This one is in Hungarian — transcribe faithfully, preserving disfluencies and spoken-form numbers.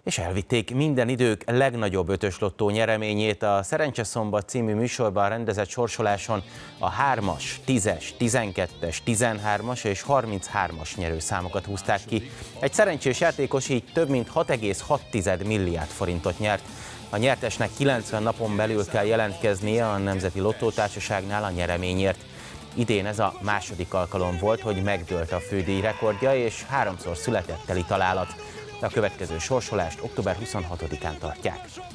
És elvitték minden idők legnagyobb ötös lottó nyereményét. A Szerencseszombat című műsorban rendezett sorsoláson a hármas, tízes, tizenkettes, tizenhármas és harminchármas nyerőszámokat húzták ki. Egy szerencsés játékos így több mint hat egész hat milliárd forintot nyert. A nyertesnek kilencven napon belül kell jelentkeznie a Nemzeti Lottótársaságnál a nyereményért. Idén ez a második alkalom volt, hogy megdőlt a fődíj rekordja, és háromszor született teli találat. De a következő sorsolást október huszonhatodikán tartják.